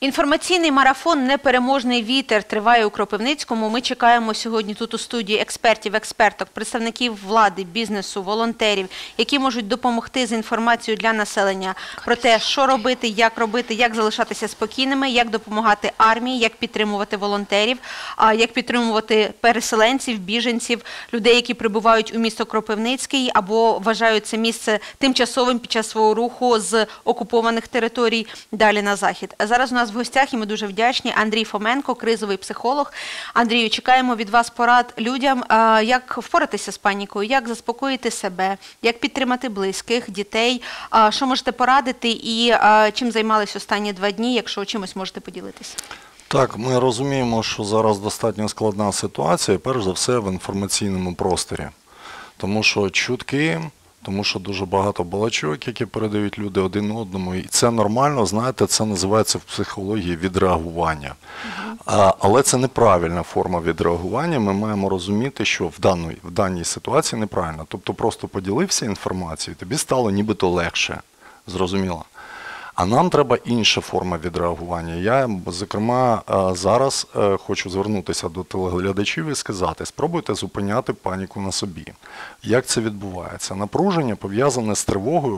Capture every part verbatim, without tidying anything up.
Інформаційний марафон «Непереможний вітер» триває у Кропивницькому. Ми чекаємо сьогодні тут у студії експертів, експерток, представників влади, бізнесу, волонтерів, які можуть допомогти з інформацією для населення про те, що робити, як робити, як залишатися спокійними, як допомагати армії, як підтримувати волонтерів, як підтримувати переселенців, біженців, людей, які прибувають у місто Кропивницький або вважають це місце тимчасовим під час свого руху з окупованих територій далі на захід. Зараз у нас в гостях, і ми дуже вдячні, Андрій Фоменко, кризовий психолог. Андрію, чекаємо від вас порад людям, як впоратися з панікою, як заспокоїти себе, як підтримати близьких, дітей, що можете порадити і чим займались останні два дні, якщо чимось можете поділитися. Так, ми розуміємо, що зараз достатньо складна ситуація, перш за все в інформаційному просторі. Тому що чутки, тому що дуже багато балачок, які передають люди один одному. І це нормально, знаєте, це називається в психології відреагування. Uh-huh. А, але це неправильна форма відреагування. Ми маємо розуміти, що в даній, в даній ситуації неправильно. Тобто просто поділився інформацією, тобі стало нібито легше. Зрозуміло? А нам треба інша форма відреагування. Я, зокрема, зараз хочу звернутися до телеглядачів і сказати, спробуйте зупиняти паніку на собі. Як це відбувається? Напруження, пов'язане з тривогою,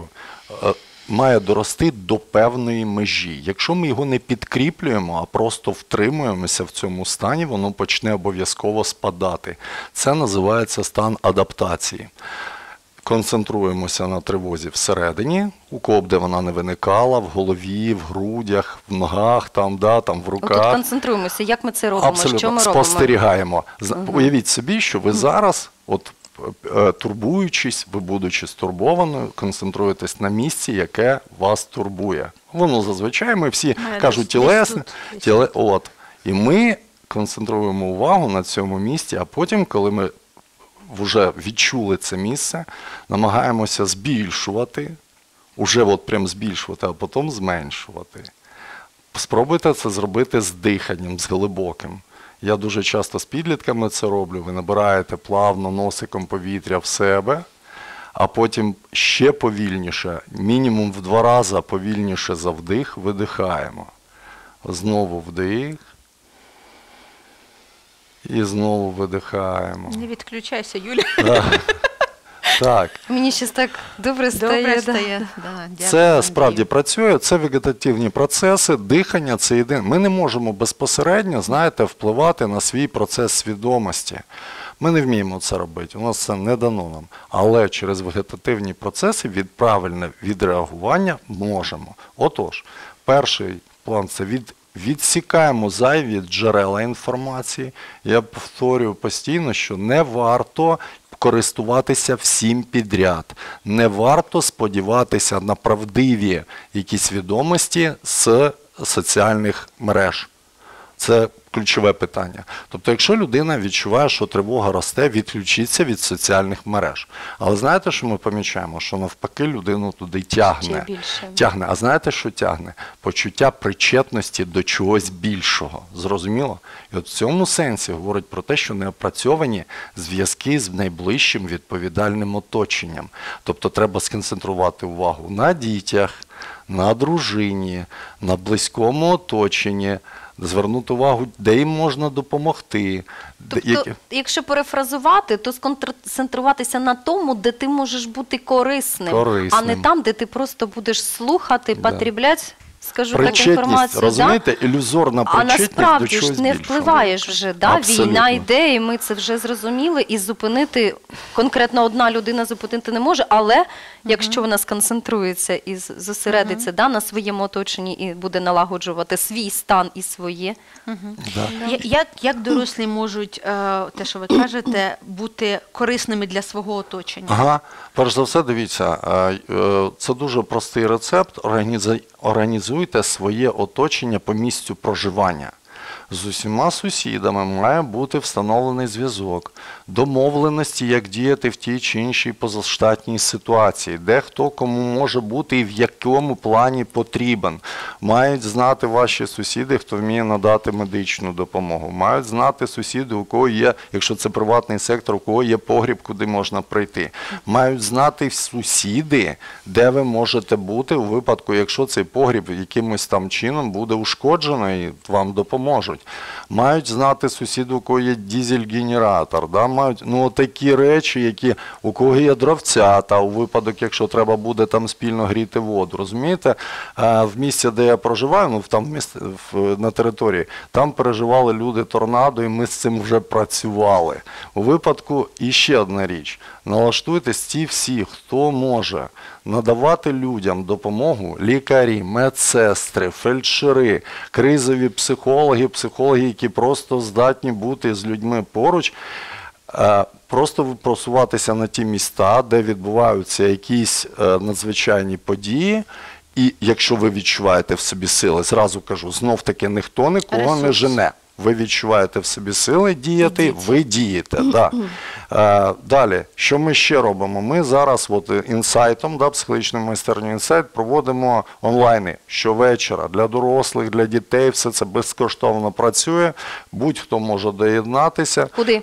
має дорости до певної межі. Якщо ми його не підкріплюємо, а просто втримуємося в цьому стані, воно почне обов'язково спадати. Це називається стан адаптації. Концентруємося на тривозі всередині, у кого б де вона не виникала, в голові, в грудях, в ногах, там, да, там, в руках. Отут концентруємося. Як ми це робимо? Абсолютно. Що ми Спостерігаємо. робимо? Угу. Уявіть собі, що ви зараз, от, турбуючись, ви будучи стурбованою, концентруєтесь на місці, яке вас турбує. Воно зазвичай, ми всі Має кажуть, десь, тілесне, десь тіле, от. І ми концентруємо увагу на цьому місці, а потім, коли ми вже відчули це місце, намагаємося збільшувати, уже от прям збільшувати, а потім зменшувати. Спробуйте це зробити з диханням, з глибоким. Я дуже часто з підлітками це роблю. Ви набираєте плавно носиком повітря в себе, а потім ще повільніше, мінімум в два рази повільніше за вдих, видихаємо. Знову вдих. І знову видихаємо. Не відключайся, Юля. Так. Так. Мені щось так добре стає. Добре да. стає. Да, дякую, Це Андрію. справді працює, це вегетативні процеси, дихання – це єдине. Ми не можемо безпосередньо, знаєте, впливати на свій процес свідомості. Ми не вміємо це робити, у нас це не дано нам. Але через вегетативні процеси від правильне відреагування можемо. Отож, перший план – це від відсікаємо зайві джерела інформації. Я повторюю постійно, що не варто користуватися всім підряд. Не варто сподіватися на правдиві якісь відомості з соціальних мереж. Це ключове питання. Тобто, якщо людина відчуває, що тривога росте, відключіться від соціальних мереж. Але знаєте, що ми помічаємо? Що навпаки людину туди тягне. Тягне. А знаєте, що тягне? Почуття причетності до чогось більшого. Зрозуміло? І от в цьому сенсі говорить про те, що не опрацьовані зв'язки з найближчим відповідальним оточенням. Тобто, треба сконцентрувати увагу на дітях, на дружині, на близькому оточенні, звернути увагу, де їм можна допомогти. Тобто, які... якщо перефразувати, то сконцентруватися на тому, де ти можеш бути корисним, корисним. а не там, де ти просто будеш слухати, да. потрібляти, скажу так, інформацію. Розумієте, да? ілюзорна а причетність до насправді чогось ж не більшого. впливаєш вже. Да? Війна йде, і ми це вже зрозуміли, і зупинити, конкретно одна людина зупинити не може, але uh-huh. якщо вона сконцентрується і зосередиться uh-huh. да, на своєму оточенні і буде налагоджувати свій стан і своє. Uh-huh. Да. Да. Як, як дорослі можуть, те, що ви кажете, бути корисними для свого оточення? Ага. Перш за все, дивіться, це дуже простий рецепт. Організуйте своє оточення по місцю проживання. З усіма сусідами має бути встановлений зв'язок, домовленості, як діяти в тій чи іншій позаштатній ситуації, де хто кому може бути і в якому плані потрібен. Мають знати ваші сусіди, хто вміє надати медичну допомогу. Мають знати сусіди, у кого є, якщо це приватний сектор, у кого є погріб, куди можна прийти. Мають знати сусіди, де ви можете бути у випадку, якщо цей погріб якимось там чином буде ушкоджено і вам допоможуть. Мають знати сусіди, у кого є дизель-генератор. Да? Мають, ну, такі речі, які, у кого є дровцята, у випадок, якщо треба буде там спільно гріти воду. Розумієте, в місті, де я проживаю, ну, там в місті, в, на території, там переживали люди торнадо, і ми з цим вже працювали. У випадку, і ще одна річ, налаштуйтесь ті всі, хто може надавати людям допомогу, лікарі, медсестри, фельдшери, кризові психологи, психологи, які просто здатні бути з людьми поруч, просто просуватися на ті міста, де відбуваються якісь надзвичайні події. І якщо ви відчуваєте в собі сили, зразу кажу, знов-таки ніхто нікого Ресурс. не жене. Ви відчуваєте в собі сили діяти, Ідіть. ви дієте. Да. Е, далі, що ми ще робимо? Ми зараз от, інсайтом, да, психологічною майстернею інсайт, проводимо онлайни щовечора для дорослих, для дітей, все це безкоштовно працює, будь-хто може доєднатися. Куди?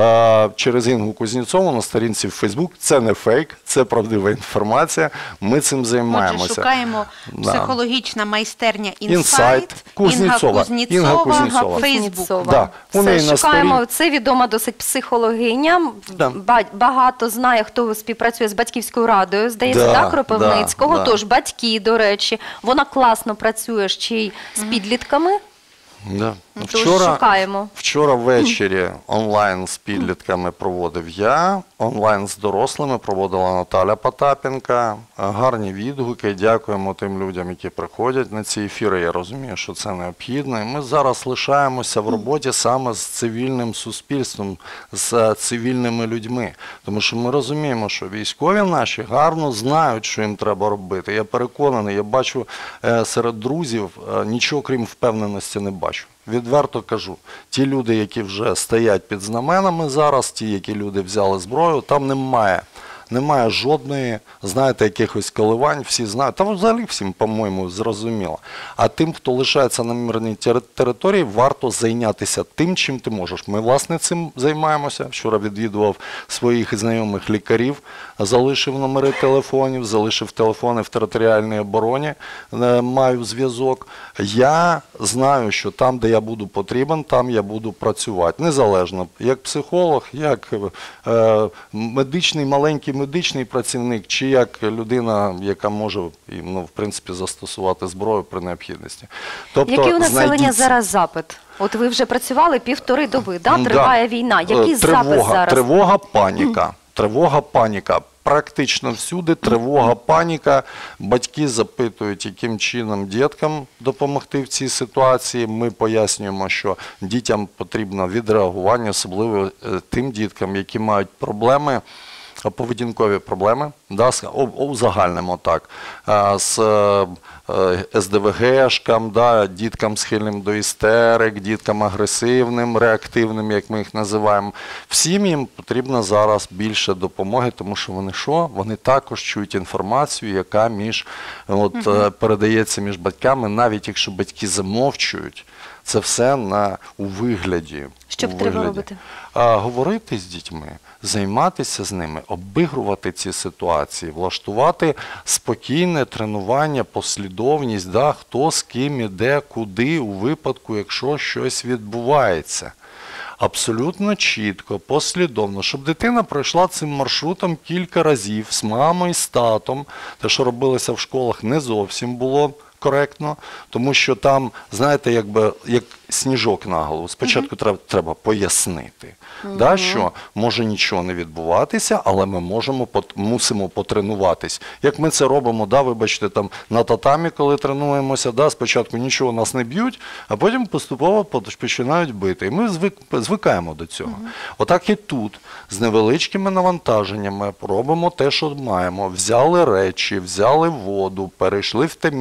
Е, Через Інгу Кузнєцову на сторінці в Фейсбук. Це не фейк, це правдива інформація. Ми цим займаємося. Отже, шукаємо Да. психологічна майстерня Інсайт. інсайт, Кузнєцова. Інга Кузнєцова, Інга Кузнєцова. Фейсбук. Да. У неї Все, на шукаємо. сторін- Це відома досить психологиня. Да. Ба- Багато знає, хто співпрацює з батьківською радою, здається, Да, так, Кропивницького. да, да. Тож батьки, до речі, вона класно працює ще й з підлітками. Да. Тож Вчора, шукаємо. вчора ввечері онлайн з підлітками проводив я, онлайн з дорослими проводила Наталя Потапенка. Гарні відгуки, дякуємо тим людям, які приходять на ці ефіри. Я розумію, що це необхідно. І ми зараз лишаємося в роботі саме з цивільним суспільством, з цивільними людьми. Тому що ми розуміємо, що військові наші гарно знають, що їм треба робити. Я переконаний, я бачу е, серед друзів, е, нічого крім впевненості не бачу. Відверто кажу, ті люди, які вже стоять під знаменами зараз, ті, які люди взяли зброю, там немає, немає жодної, знаєте, якихось коливань, всі знають, там взагалі всім, по-моєму, зрозуміло. А тим, хто лишається на мирній тери- території, варто зайнятися тим, чим ти можеш. Ми, власне, цим займаємося. Вчора відвідував своїх знайомих лікарів, залишив номери телефонів, залишив телефони в територіальній обороні, е, маю зв'язок. Я знаю, що там, де я буду потрібен, там я буду працювати. Незалежно, як психолог, як е, медичний, маленький медичний працівник, чи як людина, яка може, ну, в принципі, застосувати зброю при необхідності. Тобто, Який у населення знайдіть- зараз запит? От ви вже працювали півтори доби, да? Да. Триває війна. Який Е, запит тривога, зараз? Тривога, паніка. Тривога, паніка. Практично всюди тривога, паніка. Батьки запитують, яким чином діткам допомогти в цій ситуації. Ми пояснюємо, що дітям потрібно відреагування, особливо е, тим діткам, які мають проблеми, поведінкові проблеми, да, з- о- узагальнимо так, а, з е, ес де ве гешкам, да, діткам схильним до істерик, діткам агресивним, реактивним, як ми їх називаємо. Всім їм потрібно зараз більше допомоги, тому що вони що? Вони також чують інформацію, яка між, от, е, передається між батьками, навіть якщо батьки замовчують, це все на, у вигляді. Що у б треба вигляді. робити? А, говорити з дітьми, займатися з ними, обігрувати ці ситуації, влаштувати спокійне тренування, послідовність, да, хто з ким іде, куди у випадку, якщо щось відбувається. Абсолютно чітко, послідовно, щоб дитина пройшла цим маршрутом кілька разів з мамою, з татом. Те, що робилося в школах, не зовсім було коректно, тому що там, знаєте, якби як сніжок на голову. Спочатку треба, треба пояснити, да, що може нічого не відбуватися, але ми можемо, пот- мусимо потренуватись. Як ми це робимо, да, вибачте, там, на татамі, коли тренуємося, да, спочатку нічого нас не б'ють, а потім поступово поч- починають бити. І ми звик, звикаємо до цього. Отак і тут, з невеличкими навантаженнями, робимо те, що маємо. Взяли речі, взяли воду, перейшли в те місце, де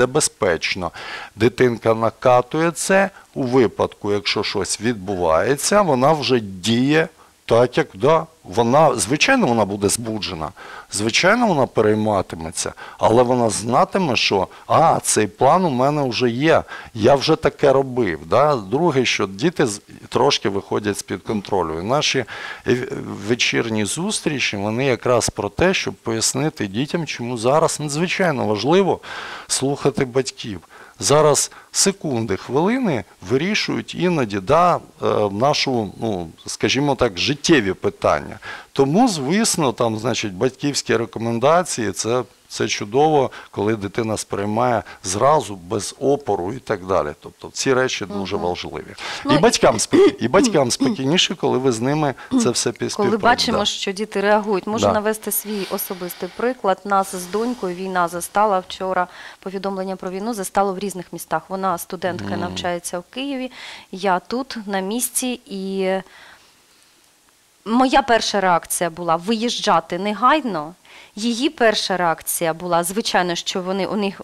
небезпечно. Дитинка накатує це, у випадку, якщо щось відбувається, вона вже діє так, як, да, вона, звичайно, вона буде збуджена, звичайно, вона перейматиметься, але вона знатиме, що, а, цей план у мене вже є, я вже таке робив. Да? Друге, що діти трошки виходять з-під контролю. І наші вечірні зустрічі, вони якраз про те, щоб пояснити дітям, чому зараз надзвичайно важливо слухати батьків. Зараз секунди, хвилини вирішують іноді да, нашу, ну, скажімо так, життєві питання. Тому, звісно, там, значить, батьківські рекомендації, це, це чудово, коли дитина сприймає зразу, без опору і так далі. Тобто ці речі дуже uh-huh. важливі. Ну, і, батькам спокій, і батькам спокійніше, коли ви з ними це все співпрацюєте. Коли бачимо, да. що діти реагують. Можу да. навести свій особистий приклад. Нас з донькою війна застала вчора, повідомлення про війну застало в різних містах. Вона студентка, mm. навчається в Києві, я тут, на місці, і моя перша реакція була виїжджати негайно. Її перша реакція була, звичайно, що вони, у них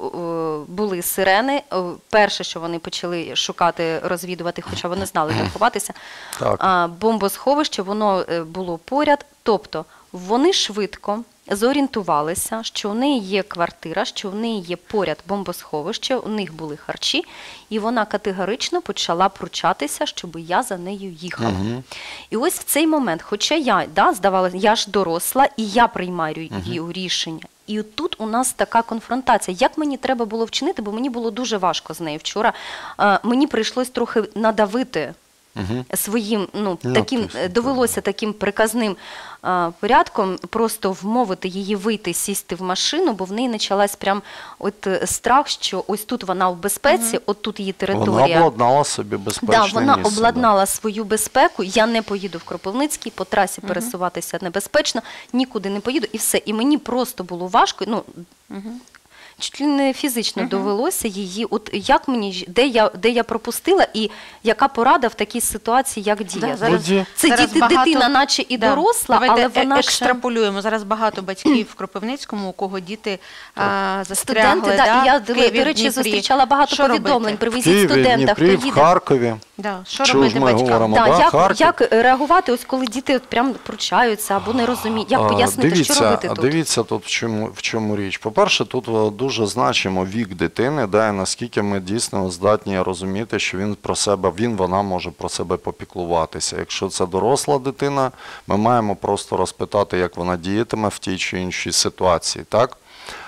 були сирени. Перше, що вони почали шукати, розвідувати, хоча вони знали, де ховатися, так. бомбосховище, воно було поряд. Тобто вони швидко зорієнтувалися, що у неї є квартира, що у неї є поряд бомбосховище, у них були харчі, і вона категорично почала пручатися, щоб я за нею їхала. Угу. І ось в цей момент, хоча я, да, здавалося, я ж доросла, і я приймаю її угу. рішення. І тут у нас така конфронтація. Як мені треба було вчинити, бо мені було дуже важко з нею вчора. Е, мені прийшлось трохи надавити Угу. своїм, ну, таким, довелося таким приказним а, порядком просто вмовити її вийти, сісти в машину, бо в неї почалась прям от страх, що ось тут вона в безпеці, угу. от тут її територія. Вона обладнала собі безпечне да, вона місце. обладнала да. свою безпеку, я не поїду в Кропивницький, по трасі угу. пересуватися небезпечно, нікуди не поїду, і все. І мені просто було важко, ну, угу. чуть ли не фізично uh-huh. довелося її, от як мені, де я, де я пропустила і яка порада в такій ситуації, як діяти. Да, зараз, це зараз діти, багато, дитина наче і да. доросла, Давайте але вона екстраполюємо. Зараз багато батьків в Кропивницькому, у кого діти а, застрягли. Студенти, да, да, я, Києві, до речі, зустрічала багато що повідомлень. робити? Привезіть Києві, студента, Дніпрі, хто їде. в Харкові. Да. Що Чого робити ж ми батькам? говоримо? Да, Да, як, Харків. як реагувати, ось коли діти от прям пручаються або не розуміють, як пояснити, дивіться, що робити тут? Дивіться тут в чому, в чому річ. По-перше, тут дуже значимо вік дитини, да, і наскільки ми дійсно здатні розуміти, що він про себе, він, вона може про себе попіклуватися. Якщо це доросла дитина, ми маємо просто розпитати, як вона діятиме в тій чи іншій ситуації, так?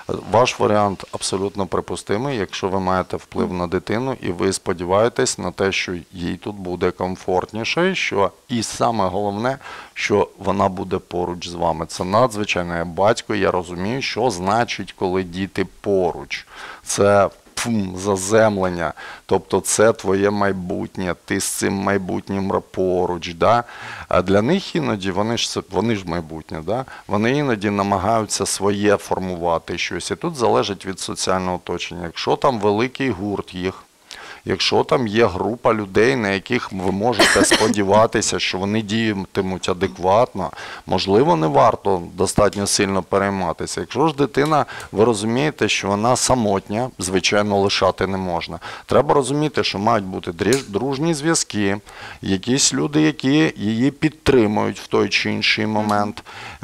Ваш варіант абсолютно припустимий, якщо ви маєте вплив на дитину і ви сподіваєтесь на те, що їй тут буде комфортніше, що і саме головне, що вона буде поруч з вами. Це надзвичайно, я батько, я розумію, що значить, коли діти поруч. Це пфум, заземлення, тобто це твоє майбутнє, ти з цим майбутнім поруч. Да? А для них іноді, вони ж, вони ж майбутнє, да? Вони іноді намагаються своє формувати щось. І тут залежить від соціального оточення. Якщо там великий гурт їх, якщо там є група людей, на яких ви можете сподіватися, що вони діятимуть адекватно, можливо, не варто достатньо сильно перейматися. Якщо ж дитина, ви розумієте, що вона самотня, звичайно, лишати не можна. Треба розуміти, що мають бути дружні зв'язки, якісь люди, які її підтримують в той чи інший момент,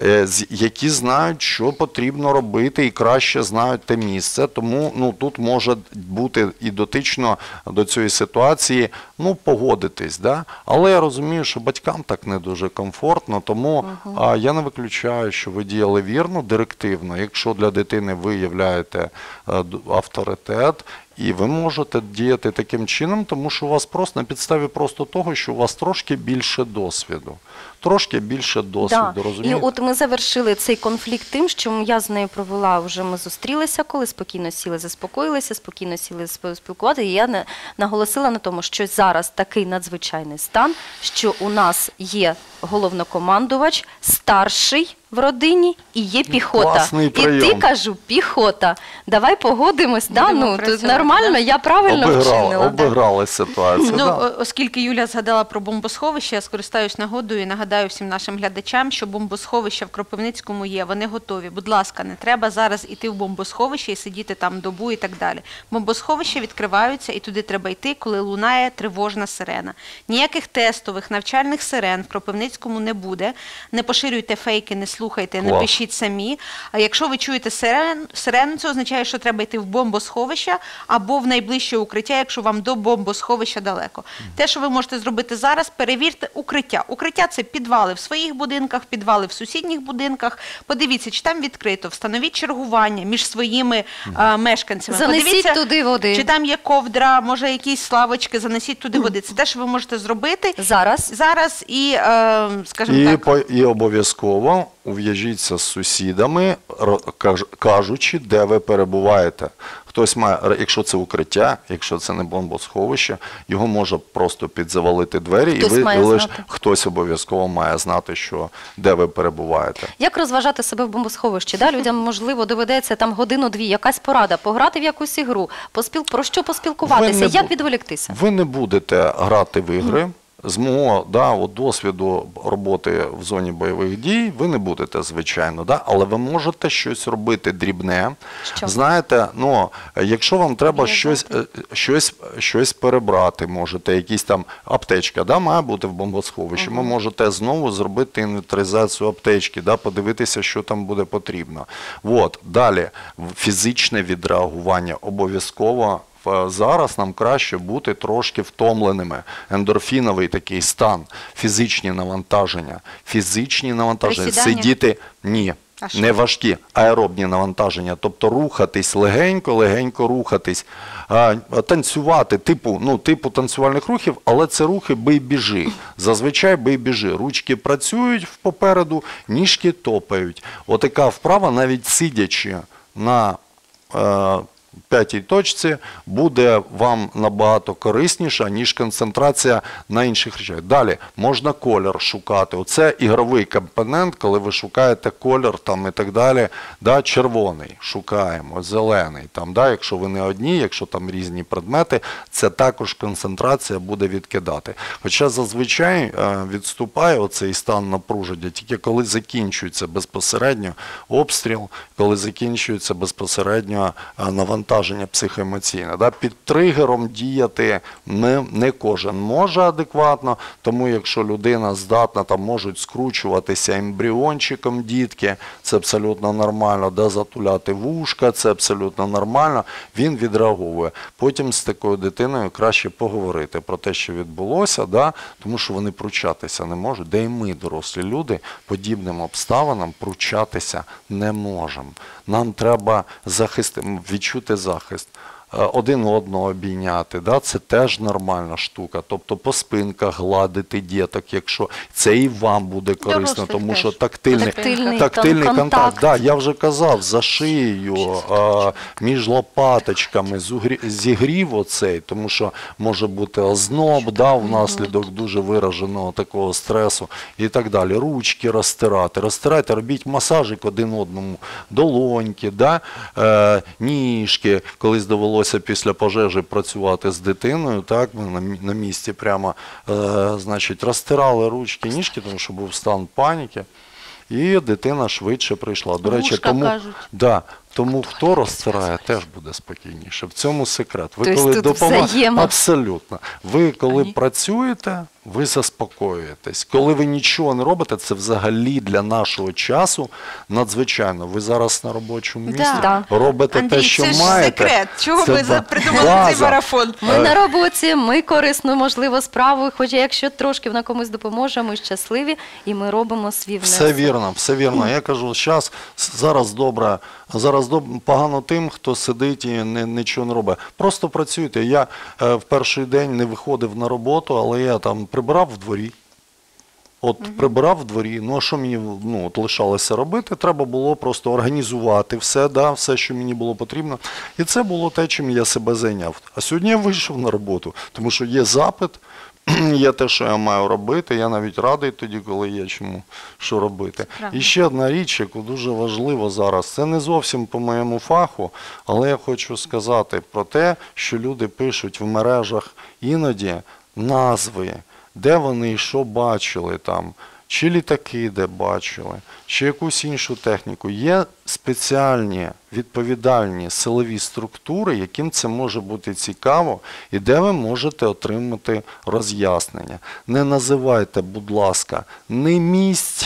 які знають, що потрібно робити і краще знають те місце. Тому ну, тут може бути і дотично до цієї ситуації, ну, погодитись, да? Але я розумію, що батькам так не дуже комфортно, тому uh-huh. а, я не виключаю, що ви діяли вірно, директивно. Якщо для дитини ви являєте а, авторитет, і ви можете діяти таким чином, тому що у вас просто на підставі просто того, що у вас трошки більше досвіду. Трошки більше досвіду, да. розумієте? І от ми завершили цей конфлікт тим, що я з нею провела, вже ми зустрілися, коли спокійно сіли, заспокоїлися, спокійно сіли спілкуватися. І я наголосила на тому, що зараз такий надзвичайний стан, що у нас є головнокомандувач, старший в родині і є піхота. Класний І ти, прийом. кажу, піхота. Давай погодимось, да? Будемо Ну, тут працювати, нормально, да? я правильно Обіграли, вчинила. обіграли ситуацію. Ну, да. о- оскільки Юля згадала про бомбосховище, я скористаюсь нагодою і нагадаю всім нашим глядачам, що бомбосховища в Кропивницькому є, вони готові. Будь ласка, не треба зараз іти в бомбосховище і сидіти там добу і так далі. Бомбосховища відкриваються і туди треба йти, коли лунає тривожна сирена. Ніяких тестових навчальних сирен в Кропивницькому не буде. Не поширюйте фейки, не слухайте, не Клас. пишіть самі. А якщо ви чуєте сирен, сирену, це означає, що треба йти в бомбосховище або в найближче укриття, якщо вам до бомбосховища далеко. Те, що ви можете зробити зараз, перевірте укриття. Укриття – це підвали в своїх будинках, підвали в сусідніх будинках. Подивіться, чи там відкрито, встановіть чергування між своїми а, мешканцями. Занесіть Подивіться, туди води. чи там є ковдра, може якісь славочки, занесіть туди води. Це те, що ви можете зробити Зараз. зараз і, е, скажімо І, так, по- і обов'язково ув'яжіться з сусідами, ро- каж- кажучи, де ви перебуваєте. Хтось має, якщо це укриття, якщо це не бомбосховище, його може просто підзавалити двері, Хтось і ви має лиш знати. хтось обов'язково має знати, що де ви перебуваєте. Як розважати себе в бомбосховищі? Да? Людям, можливо, доведеться там годину-дві, якась порада, пограти в якусь ігру, поспіл... про що поспілкуватися, Ви не як бу- відволіктися? Ви не будете грати в ігри. З мого да, от досвіду роботи в зоні бойових дій ви не будете, звичайно, да? Але ви можете щось робити дрібне. Що? Знаєте, ну, якщо вам треба В'язати. щось, е, щось, щось перебрати, можете, якісь там аптечка, да, має бути в бомбосховищі, ви можете знову зробити інвентаризацію аптечки, да, подивитися, що там буде потрібно. От, далі, фізичне відреагування обов'язково. В- Зараз нам краще бути трошки втомленими. Ендорфіновий такий стан, фізичні навантаження. Фізичні навантаження. Присідання? Сидіти ні. А що? Не важкі, аеробні навантаження. Тобто рухатись легенько, легенько рухатись. А, танцювати, типу, ну, типу танцювальних рухів, але це рухи бий-біжи. Зазвичай бий-біжи. Ручки працюють попереду, ніжки топають. Отака вправа, навіть сидячи на е, п'ятій точці, буде вам набагато корисніша, ніж концентрація на інших речах. Далі, можна колір шукати. Оце ігровий компонент, коли ви шукаєте колір там, і так далі. Да, червоний шукаємо, зелений. Там, да, якщо ви не одні, якщо там різні предмети, це також концентрація буде відкидати. Хоча зазвичай е, відступає оцей стан напруження тільки коли закінчується безпосередньо обстріл, коли закінчується безпосередньо е, навантаження психоемоційне. Да? Під тригером діяти не, не кожен може адекватно, тому якщо людина здатна, там можуть скручуватися ембріончиком дітки, це абсолютно нормально, да? Затуляти вушка, це абсолютно нормально, він відреаговує. Потім з такою дитиною краще поговорити про те, що відбулося, да? Тому що вони пручатися не можуть, де і ми, дорослі люди, подібним обставинам пручатися не можемо. Нам треба захисти, відчути захист, е, один одного обійняти, да? Це теж нормальна штука. Тобто по спинках гладити діток, якщо це і вам буде корисно, Дорослих тому теж. що тактильний, Тактильний, тактильний там, контакт. контакт. Да, я вже казав, за шиєю, е, між лопаточками, зугрі- зігрів оцей, тому що може бути озноб, да, внаслідок дуже вираженого такого стресу і так далі. Ручки розтирати, розтирайте, робіть масажик один одному, долоньки, да, е, ніжки. Колись довелося після пожежі працювати з дитиною, так, ми на, мі- на місці прямо, е, значить, розтирали ручки, ніжки, тому що був стан паніки. І дитина швидше прийшла. До речі, Вушка тому, кажуть. да, тому хто розтирає, теж буде спокійніше. В цьому секрет. Ви Тобто коли тут допома- взаємо. Абсолютно. Ви коли працюєте, ви заспокоюєтесь. Коли ви нічого не робите, це взагалі для нашого часу надзвичайно. Ви зараз на робочому місці Да. робите Андрій, те, що це ж маєте. секрет. Чого Це ви за- ба- придумали база. цей марафон? Ми на роботі, ми корисну, можливо, справу, хоча якщо трошки на комусь допоможемо, ми щасливі, і ми робимо свій внесок. Все вірно, все вірно. Я кажу, зараз, зараз добре, зараз доб... погано тим, хто сидить і не, нічого не робить. Просто працюйте. Я е, в перший день не виходив на роботу, але я там прибирав в дворі. От угу. прибирав в дворі, ну а що мені ну, от лишалося робити? Треба було просто організувати все, да, все, що мені було потрібно. І це було те, чим я себе зайняв. А сьогодні я вийшов на роботу, тому що є запит, є те, що я маю робити. Я навіть радий тоді, коли є чому що робити. Правда. І ще одна річ, яку дуже важливо зараз, це не зовсім по моєму фаху, але я хочу сказати про те, що люди пишуть в мережах іноді назви, де вони і що бачили там, чи літаки де бачили, чи якусь іншу техніку. Є спеціальні відповідальні силові структури, яким це може бути цікаво, і де ви можете отримати роз'яснення. Не називайте, будь ласка, ні місць,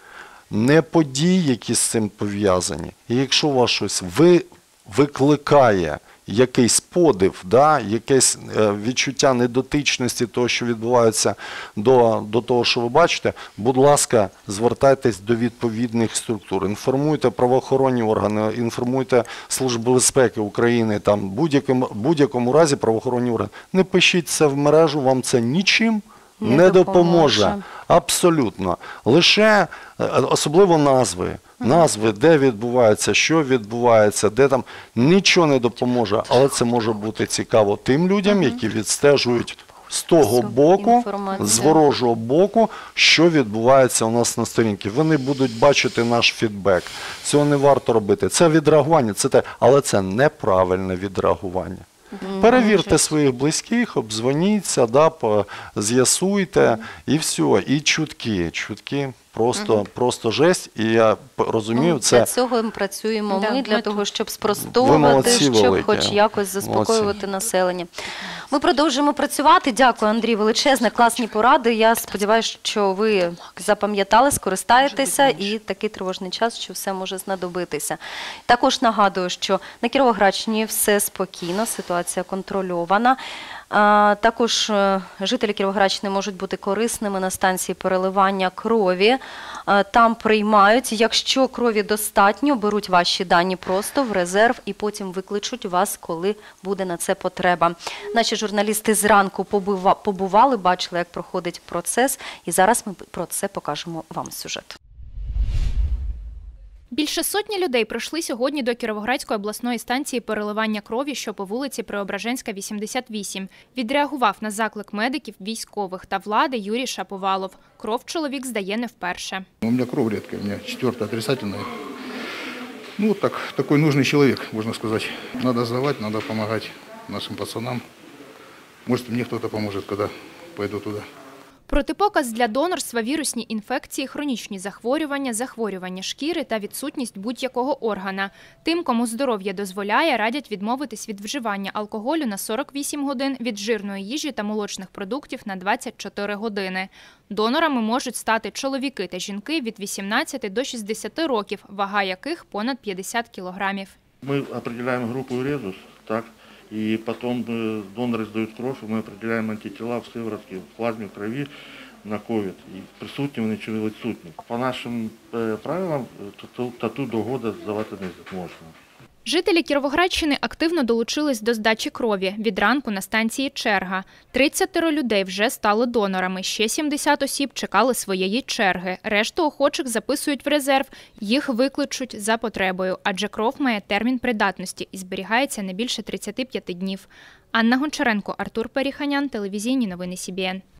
не подій, які з цим пов'язані. І якщо у вас щось ви, викликає якийсь подив, да, якесь е, відчуття недотичності того, що відбувається до, до того, що ви бачите, будь ласка, звертайтесь до відповідних структур, інформуйте правоохоронні органи, інформуйте Службу безпеки України, там, будь-якому, будь-якому разі правоохоронні органи. Не пишіть це в мережу, вам це нічим не, Не допоможе. допоможе. Абсолютно. Лише, е, особливо назви. Назви, де відбувається, що відбувається, де там, нічого не допоможе, але це може бути цікаво тим людям, які відстежують з того Всю боку, інформацію. з ворожого боку, що відбувається у нас на сторінці. Вони будуть бачити наш фідбек. Цього не варто робити. Це відреагування, це те, але це неправильне відреагування. Перевірте своїх близьких, обдзвоніться, да, по- з'ясуйте і все. І чутки, чутки просто, просто жесть. І я п- розумію, Ну, це Для цього ми працюємо Да, ми, для ми того, тут. щоб Ви спростовувати, молодці щоб великі. хоч якось заспокоювати населення. Ми продовжуємо працювати. Дякую, Андрій, величезне, класні поради. Я сподіваюся, що ви запам'ятали, скористаєтеся і такий тривожний час, що все може знадобитися. Також нагадую, що на Кіровоградщині все спокійно, ситуація контрольована. А, Також е, жителі Кіровоградщини можуть бути корисними на станції переливання крові. А, Там приймають, якщо крові достатньо, беруть ваші дані просто в резерв і потім викличуть вас, коли буде на це потреба. Наші журналісти зранку побува- побували, бачили, як проходить процес, і зараз ми про це покажемо вам сюжет. Більше сотні людей прийшли сьогодні до Кіровоградської обласної станції переливання крові, що по вулиці Преображенська, вісімдесят вісім. Відреагував на заклик медиків, військових та влади Юрій Шаповалов. Кров чоловік здає не вперше. У меня кровь редкая, у меня четвертая отрицательная. Ну, вот так, такой нужный человек, можно сказать. Надо сдавать, надо помогать нашим пацанам. Может, мне кто-то поможет, когда пойду туда. Протипоказ для донорства, вірусні інфекції, хронічні захворювання, захворювання шкіри та відсутність будь-якого органа. Тим, кому здоров'я дозволяє, радять відмовитись від вживання алкоголю на сорок вісім годин, від жирної їжі та молочних продуктів на двадцять чотири години. Донорами можуть стати чоловіки та жінки від вісімнадцяти до шістдесяти років, вага яких понад п'ятдесят кілограмів. Мы определяем группу резус, так, и потом э, доноры сдают кровь, и мы определяем антитела в сыворотке, в плазме, в крови на ковид. И присутні вони чи відсутні. По нашим э, правилам, э, тату, тату до года здавати не можна. Жителі Кіровоградщини активно долучились до здачі крові. Від ранку на станції черга. тридцять людей вже стали донорами, ще сімдесят осіб чекали своєї черги. Решту охочих записують в резерв, їх викличуть за потребою, адже кров має термін придатності і зберігається не більше тридцяти п'яти днів. Анна Гончаренко, Артур Періханян, телевізійні новини Сі Бі Ен.